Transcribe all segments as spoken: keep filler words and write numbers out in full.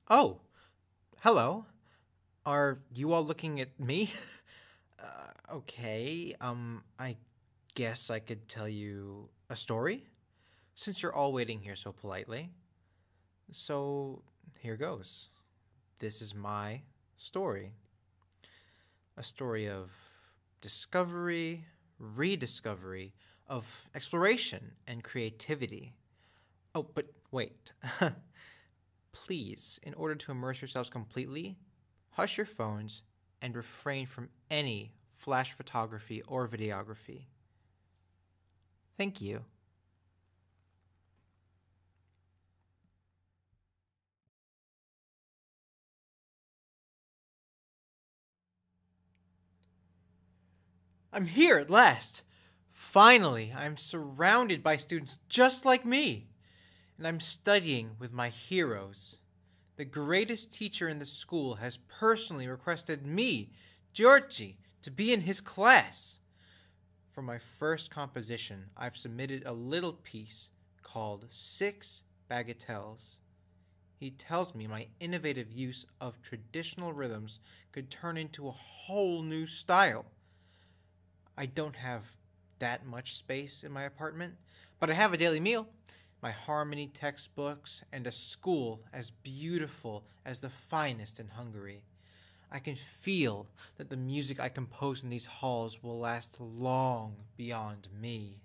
Oh, hello. Are you all looking at me? uh, okay, um, I guess I could tell you a story, since you're all waiting here so politely. So, here goes. This is my story. A story of discovery, rediscovery, of exploration and creativity. Oh, but wait. Please, in order to immerse yourselves completely, hush your phones and refrain from any flash photography or videography. Thank you. I'm here at last. Finally, I'm surrounded by students just like me, and I'm studying with my heroes. The greatest teacher in the school has personally requested me, Georgie, to be in his class. For my first composition, I've submitted a little piece called Six Bagatelles. He tells me my innovative use of traditional rhythms could turn into a whole new style. I don't have that much space in my apartment, but I have a daily meal, my harmony textbooks, and a school as beautiful as the finest in Hungary. I can feel that the music I compose in these halls will last long beyond me.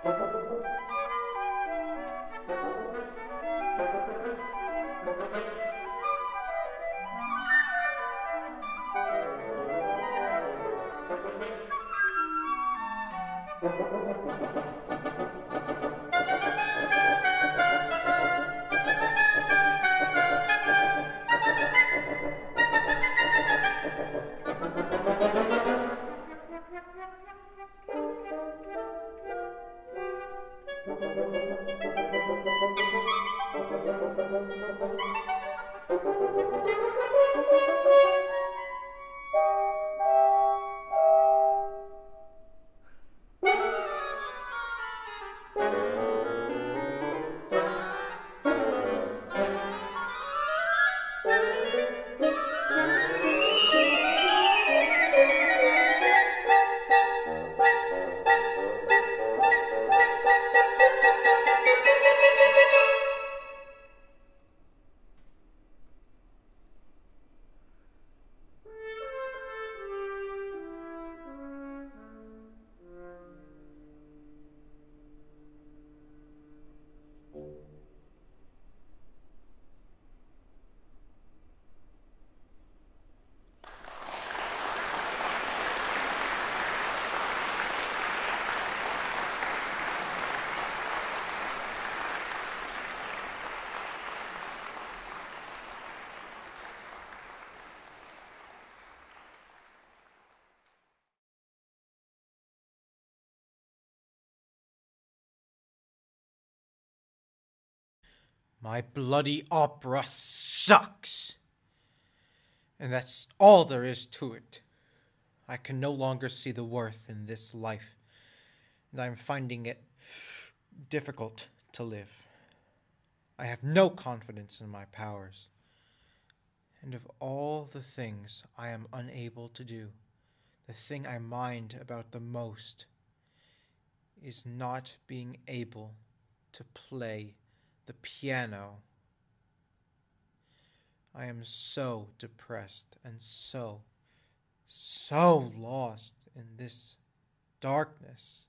My bloody opera sucks. And that's all there is to it. I can no longer see the worth in this life, and I'm finding it difficult to live. I have no confidence in my powers. And of all the things I am unable to do, the thing I mind about the most is not being able to play the piano. I am so depressed and so, so lost in this darkness.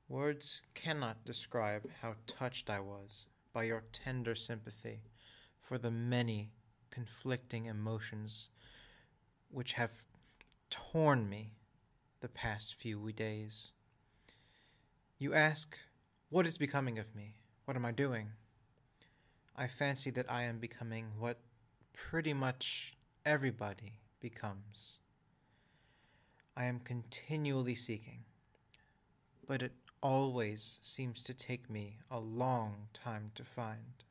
Words cannot describe how touched I was by your tender sympathy for the many conflicting emotions which have torn me the past few days. You ask, what is becoming of me? What am I doing? I fancy that I am becoming what pretty much everybody becomes. I am continually seeking, but it always seems to take me a long time to find.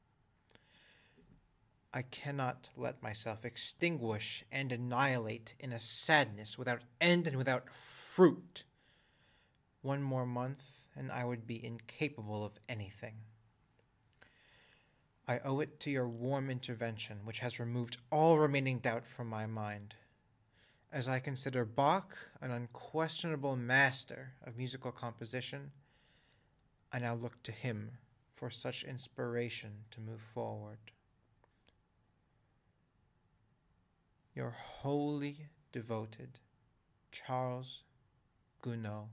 I cannot let myself extinguish and annihilate in a sadness without end and without fruit. One more month, and I would be incapable of anything. I owe it to your warm intervention, which has removed all remaining doubt from my mind. As I consider Bach an unquestionable master of musical composition, I now look to him for such inspiration to move forward. Your wholly devoted Charles Gounod.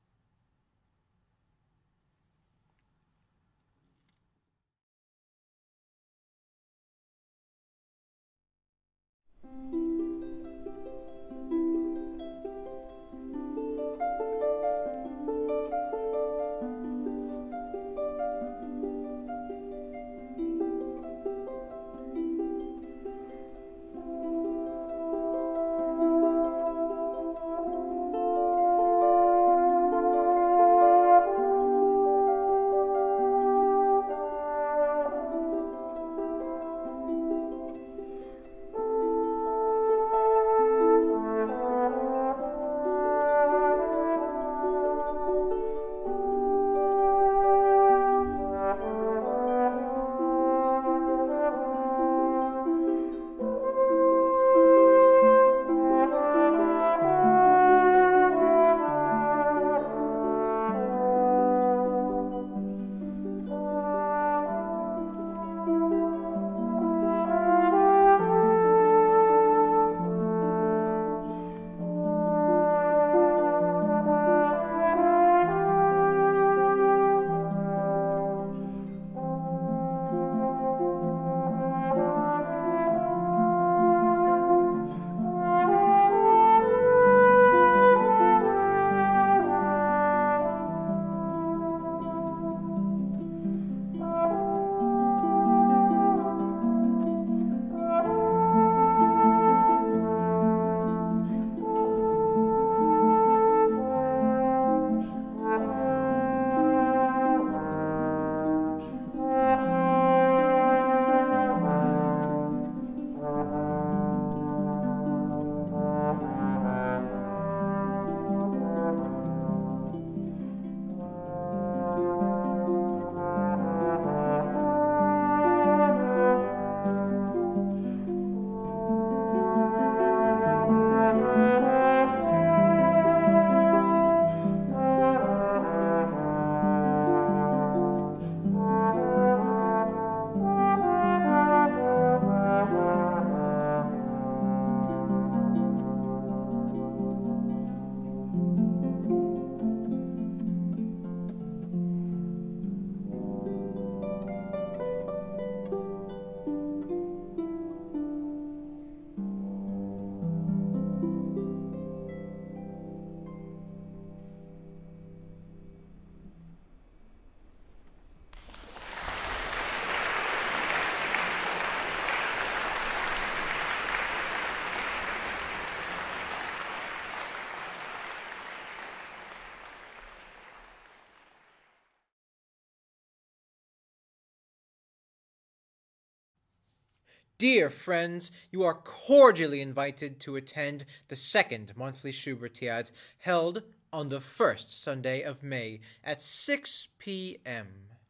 Dear friends, you are cordially invited to attend the second monthly Schubertiad held on the first Sunday of May at six p m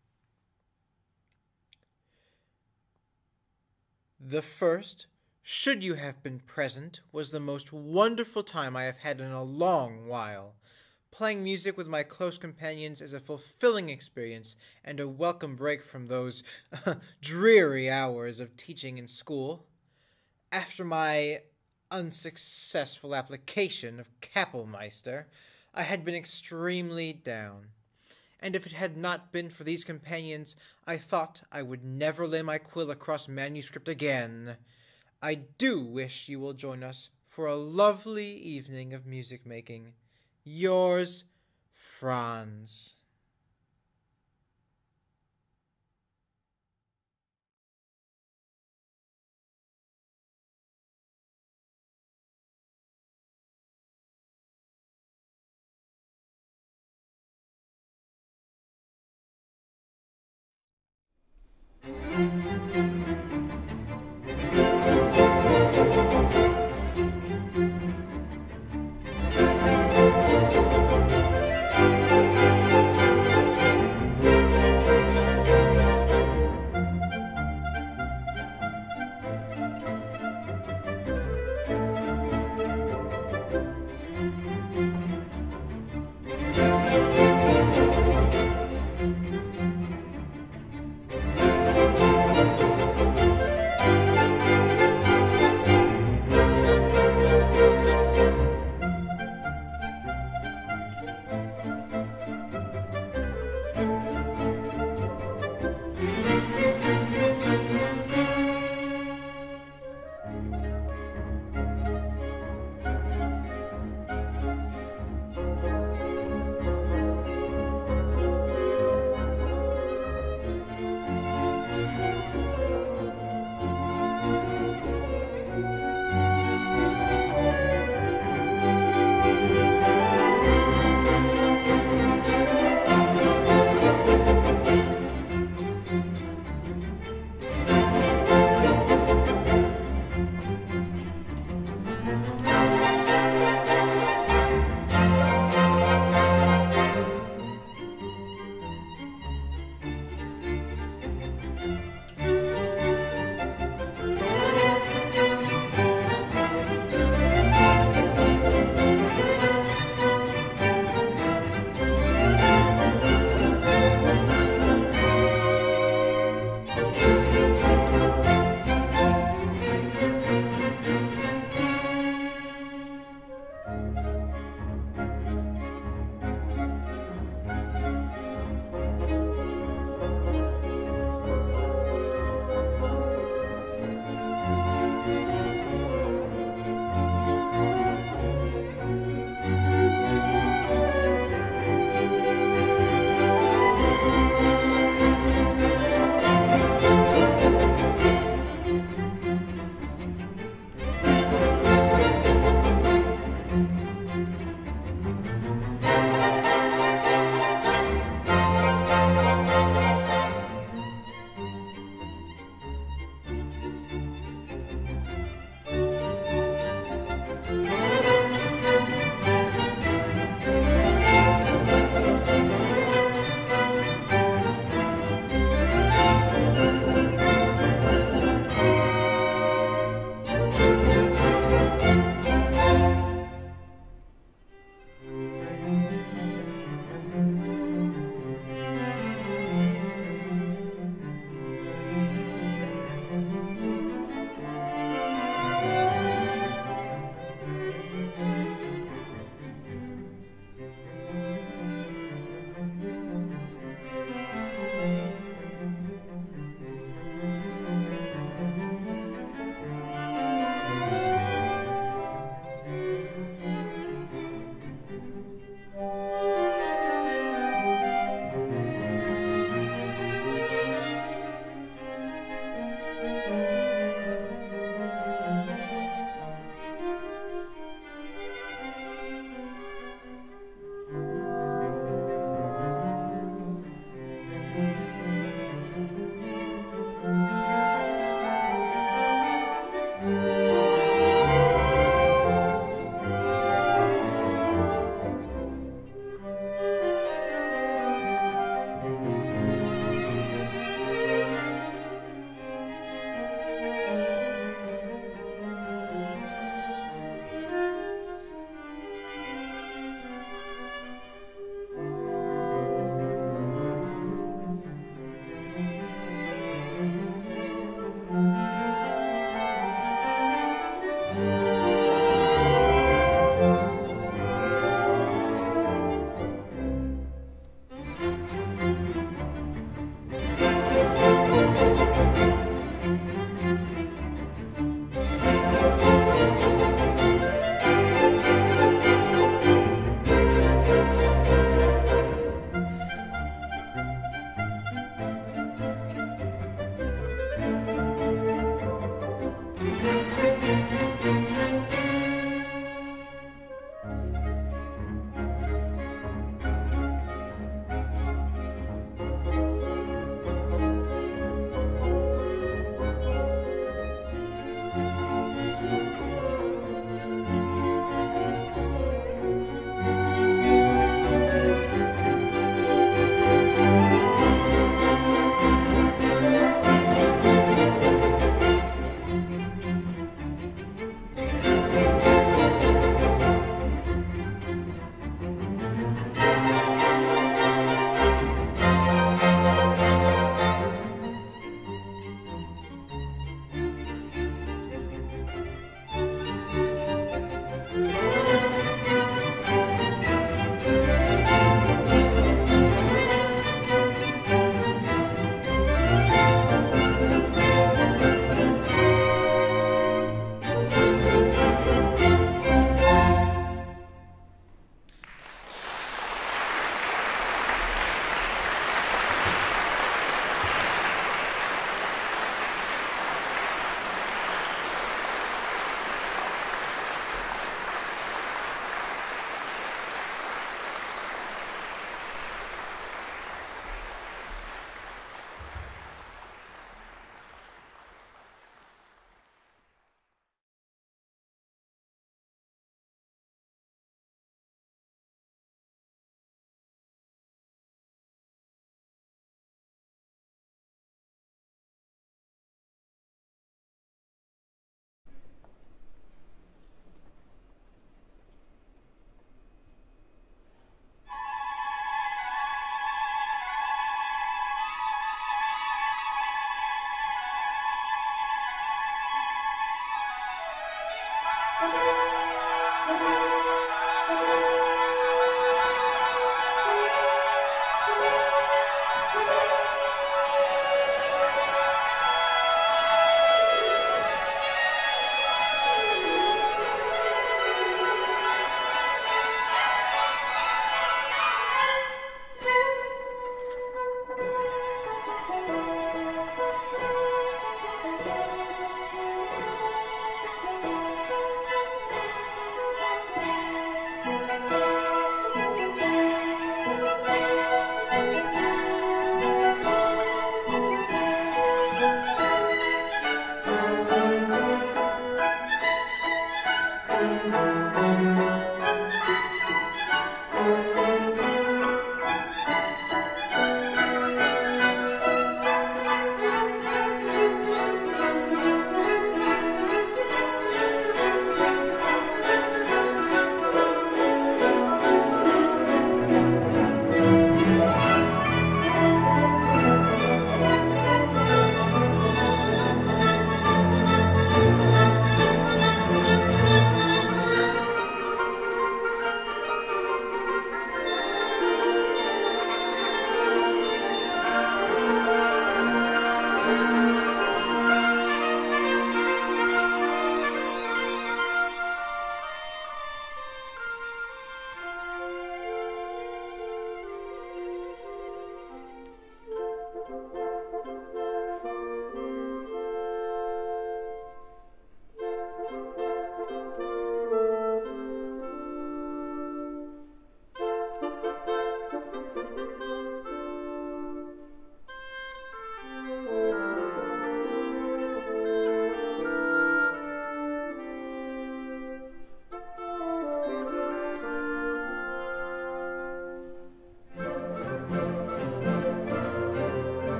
The first, should you have been present, was the most wonderful time I have had in a long while. Playing music with my close companions is a fulfilling experience and a welcome break from those dreary hours of teaching in school. After my unsuccessful application of Kapellmeister, I had been extremely down. and if it had not been for these companions, I thought I would never lay my quill across manuscript again. I do wish you will join us for a lovely evening of music making. Yours, Franz.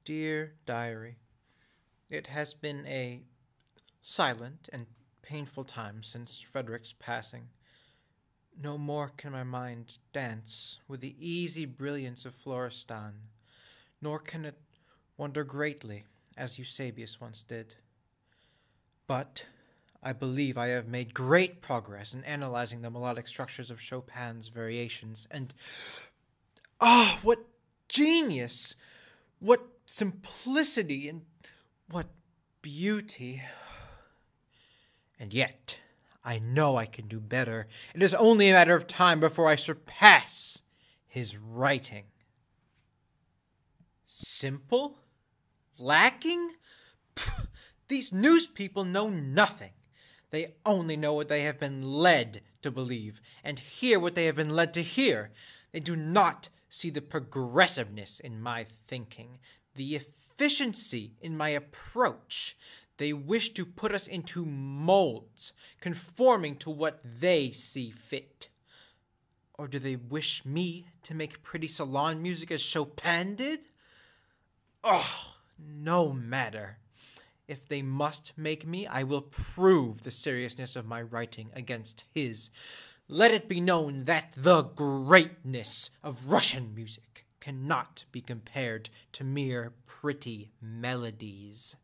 Dear Diary, it has been a silent and painful time since Frederick's passing. No more can my mind dance with the easy brilliance of Florestan, nor can it wonder greatly, as Eusebius once did. But I believe I have made great progress in analyzing the melodic structures of Chopin's variations, and ah, oh, what genius! What simplicity and what beauty! And yet, I know I can do better. It is only a matter of time before I surpass his writing. Simple? Lacking? Pfft, these news people know nothing. They only know what they have been led to believe, and hear what they have been led to hear. They do not see the progressiveness in my thinking, the efficiency in my approach. They wish to put us into molds, conforming to what they see fit. Or do they wish me to make pretty salon music as Chopin did? Oh, no matter. If they must make me, I will prove the seriousness of my writing against his. Let it be known that the greatness of Russian music cannot be compared to mere pretty melodies.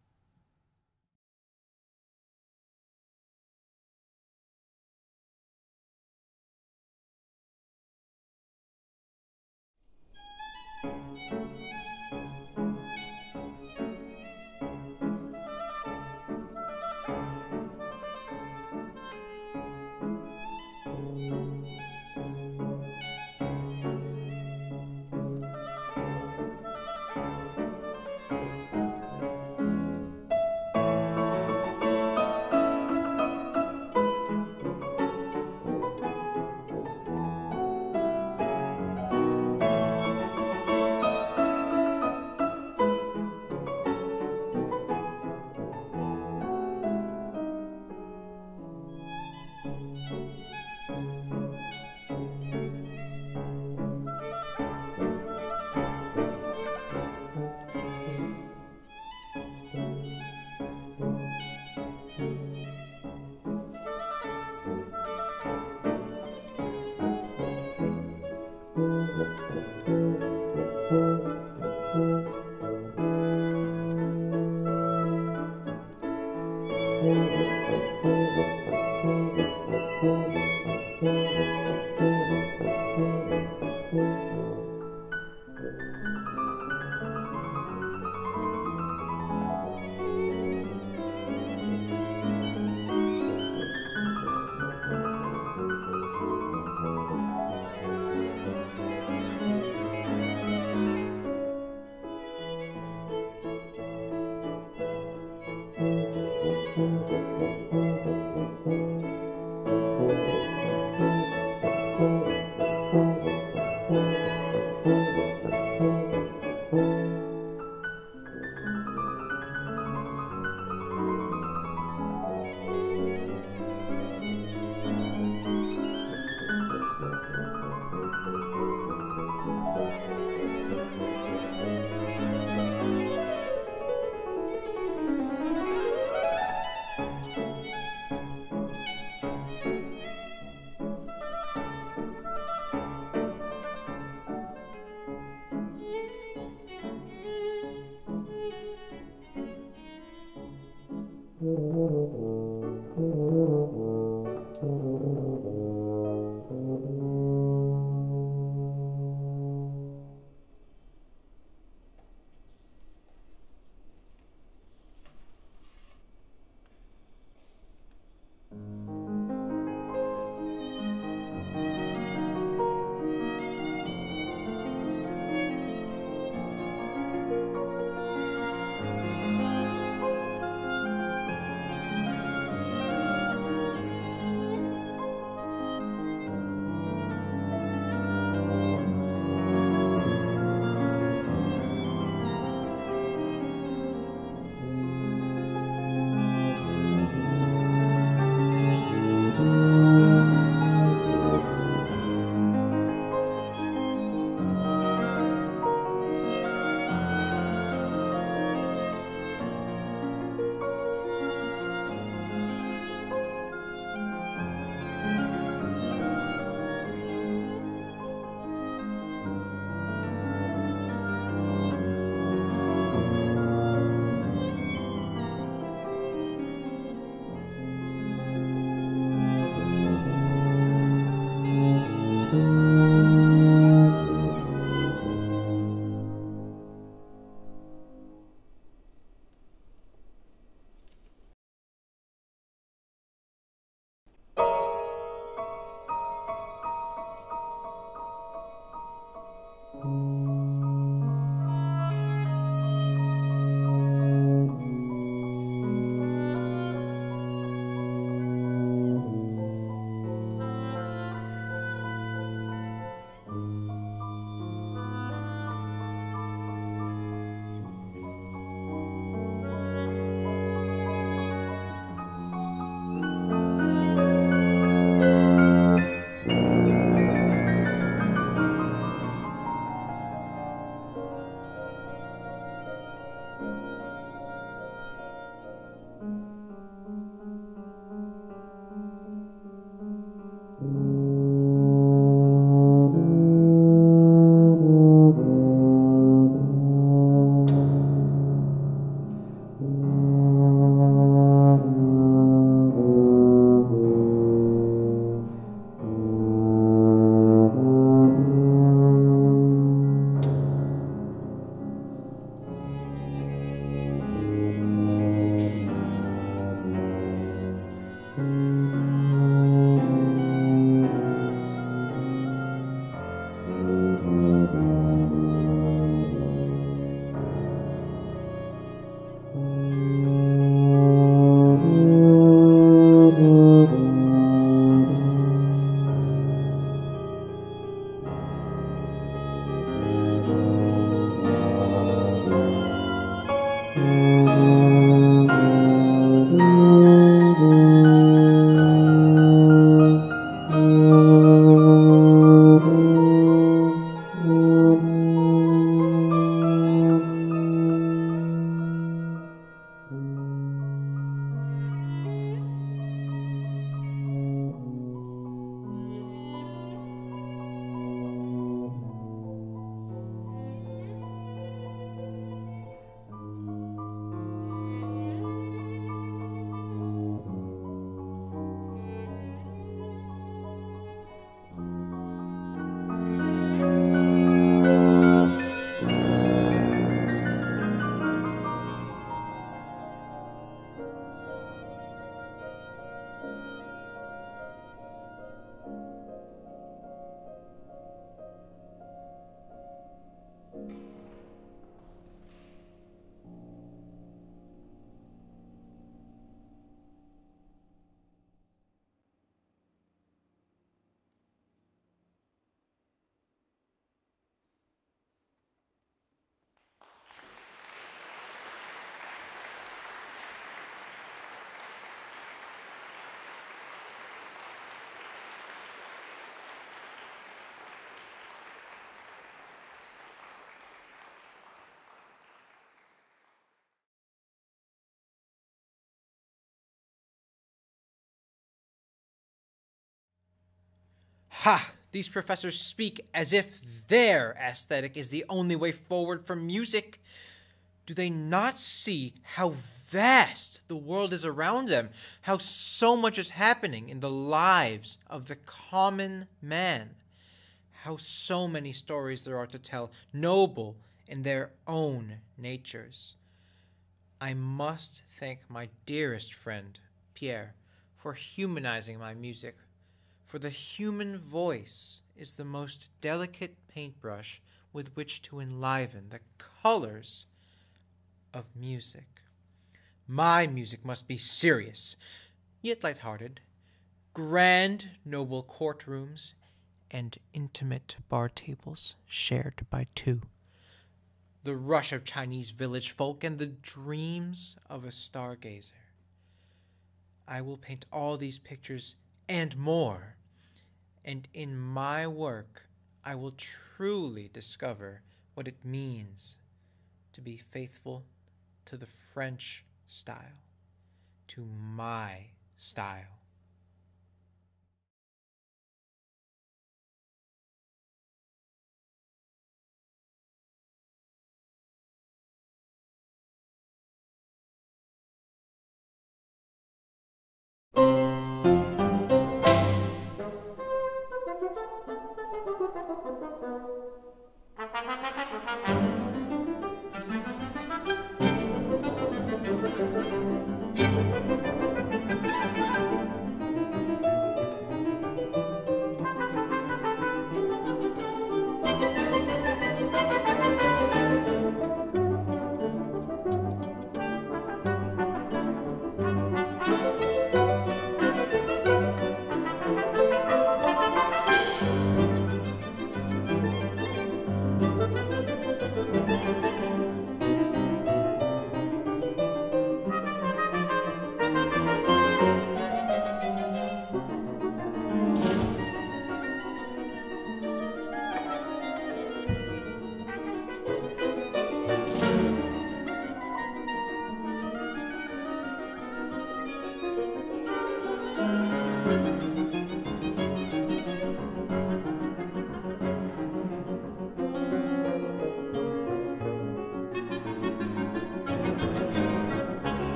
Ha! These professors speak as if their aesthetic is the only way forward for music. Do they not see how vast the world is around them, how so much is happening in the lives of the common man, how so many stories there are to tell, noble in their own natures? I must thank my dearest friend, Pierre, for humanizing my music, for the human voice is the most delicate paintbrush with which to enliven the colors of music. My music must be serious, yet light-hearted, grand, noble courtrooms, and intimate bar tables shared by two, the rush of Chinese village folk, and the dreams of a stargazer. I will paint all these pictures and more, and in my work I will truly discover what it means to be faithful to the French style, to my style.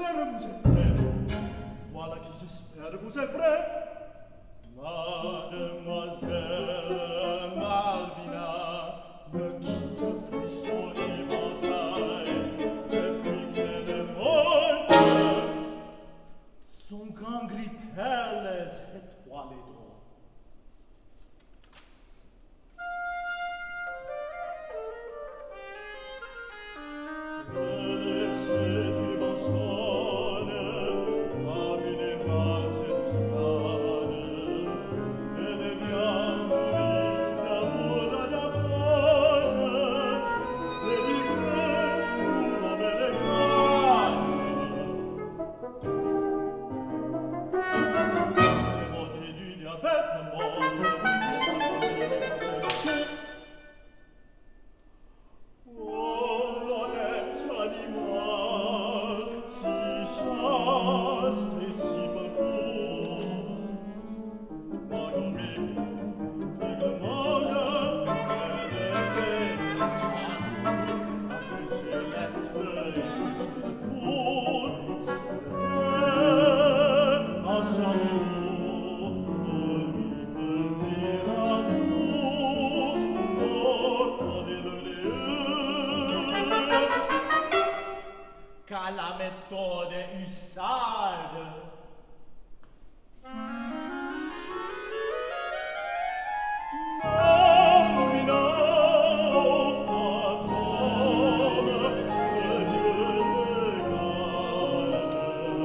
j'espère vous effraie. Voilà qui j'espère vous effraie. Mademoiselle Malvina ne quitte plus son éventail depuis qu'elle est morte. Son gant gris perles étoilé d'or. Elle ses turbans sonnent comme une valse tzigane. Elle vient mourir d'amour à la porte. Délivrée pour nommer les crânes. C'est monté du diabète mort. Oh, l'honnête animal, si chaste et si beau. Pardonnez, que le monde est sans nous, après ses lettres et ses secours, c'était à sa mot, lui faisait la cour, ordonnez-le-le. Qu'à la méthode hussarde. Malvina, fantôme, que Dieu le garde.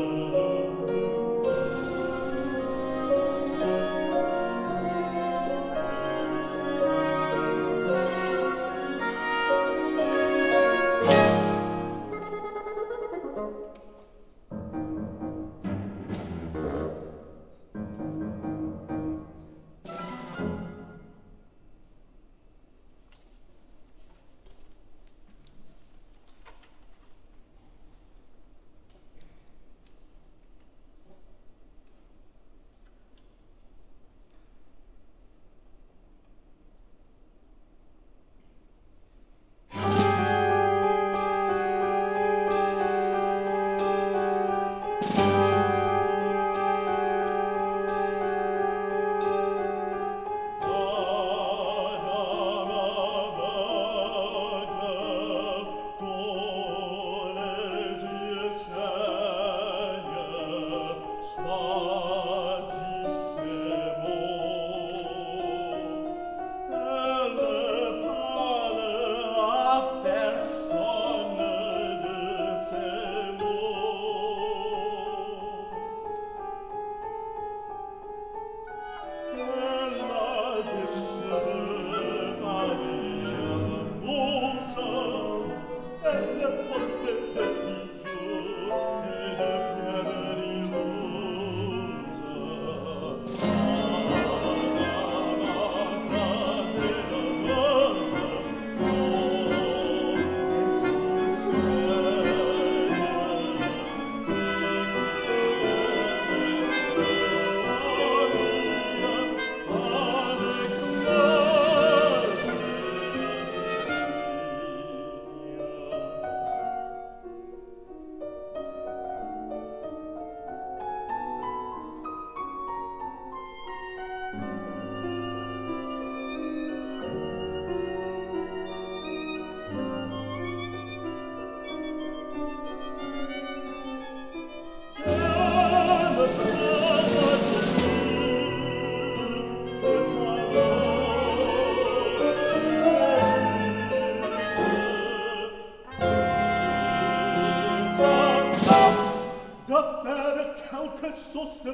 Sauce de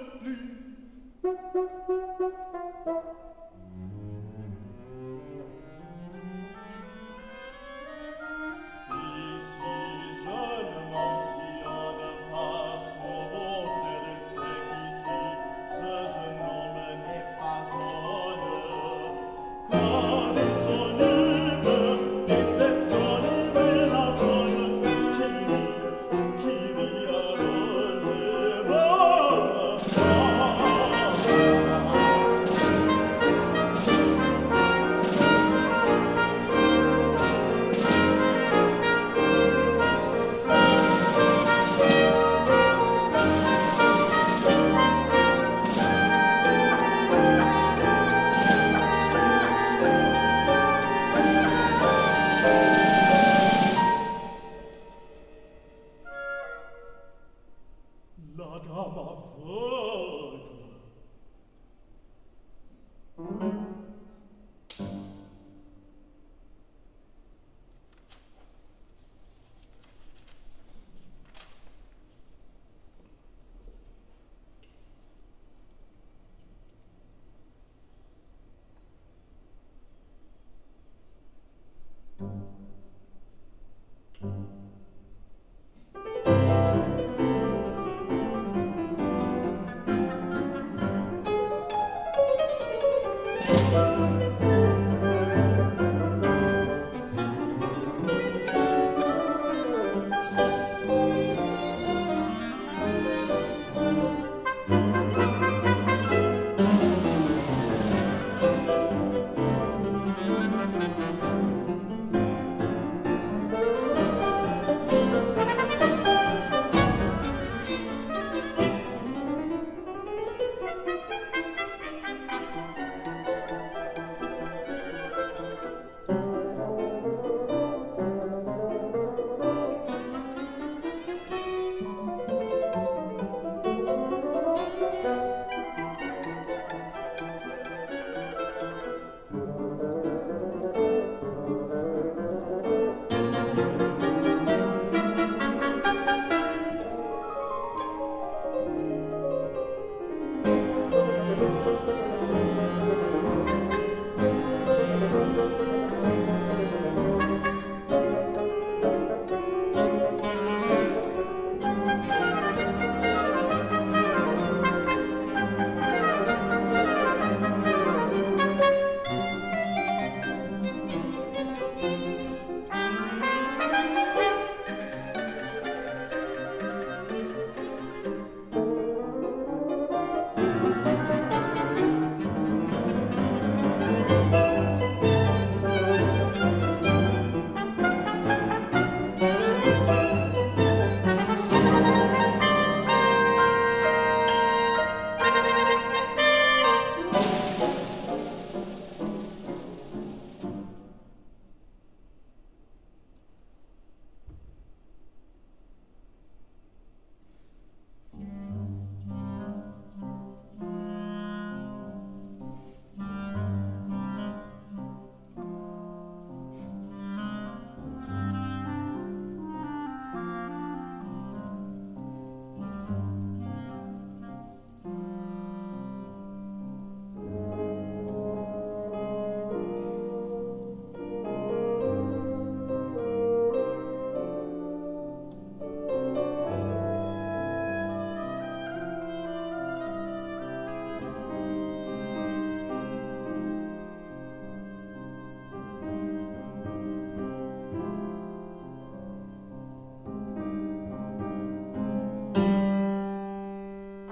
plus. Ici, je ne mentionne pas son beau frère sec ici, ce jeune homme n'est pas honneur. Quand ils sont nus, ils descendent vers la bonne qui rit, qui rit à rose et bonne.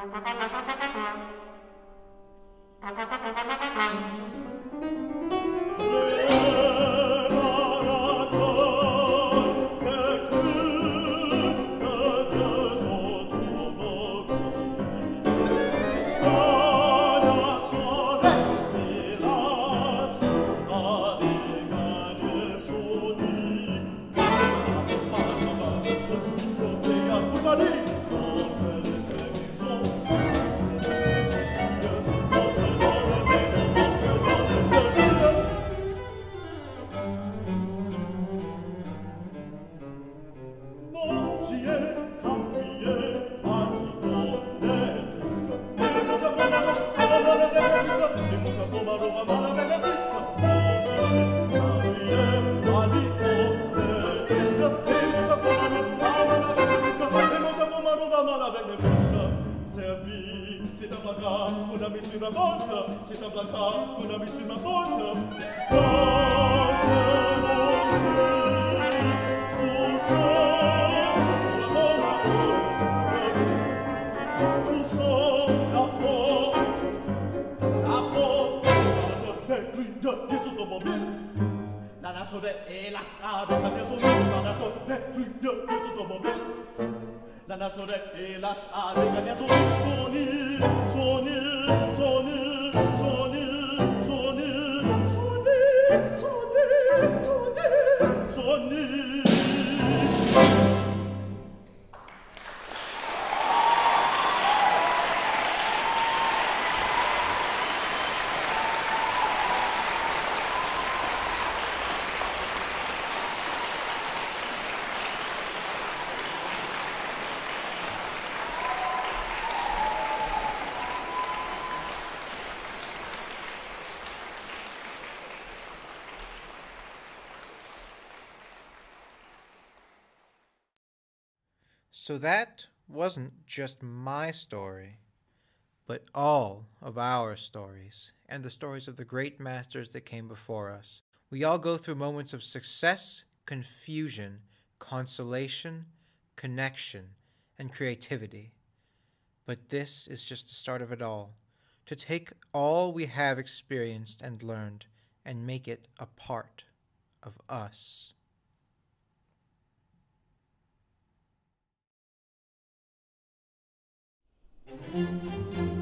C'est un placard qu'on a mis sur ma porte. C'est un placard qu'on a mis sur ma porte. Oh, c'est l'osier, tout ça, pour la bonne tout ça, la porte, la porte, la porte, de des automobiles. La nationale est la salle de la maison de la porte, des automobiles. La nationale est la salle de la maison Sony, Sony, Sony, Sony, Sony, Sony, Sony, Sony, Sony. So that wasn't just my story, but all of our stories, and the stories of the great masters that came before us. We all go through moments of success, confusion, consolation, connection, and creativity. But this is just the start of it all, to take all we have experienced and learned and make it a part of us. Thank you.